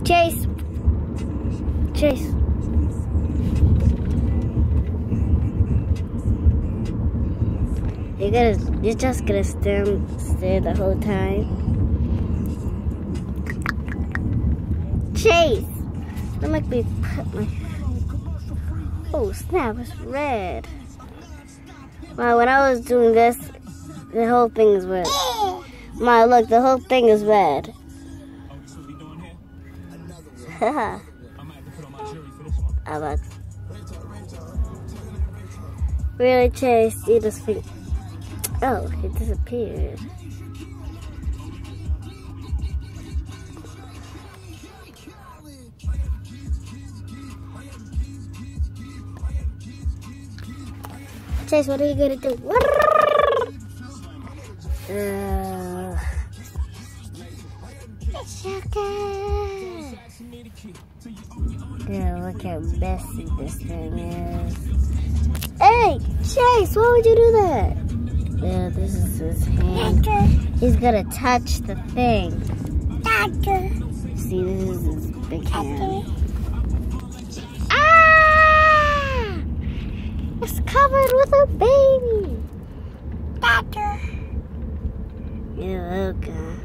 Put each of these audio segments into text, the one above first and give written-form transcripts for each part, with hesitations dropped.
Chayce. Chayce. You're just gonna stare the whole time. Chayce! Don't make me put my... Oh snap, it's red. Wow, when I was doing this, the whole thing is red. Ma, look, the whole thing is red. Haha. Really, Chayce, you just think... Oh, it disappeared. Chayce, what are you gonna do? It's okay. Yeah, look how messy this thing is. Hey, Chayce, why would you do that? Yeah, this is his hand. He's gonna touch the thing. See, this is his big hand. Ah! It's covered with a baby. Yeah, okay.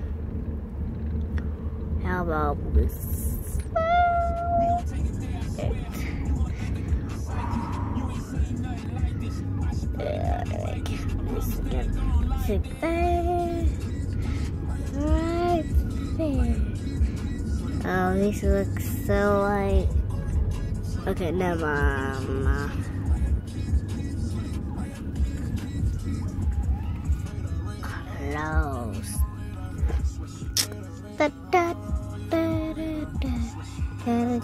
How about this? Sit there. Right there. Oh, these look so like... Okay, never mind. Close. Da da da da da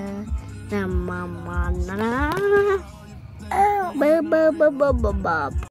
da da da da.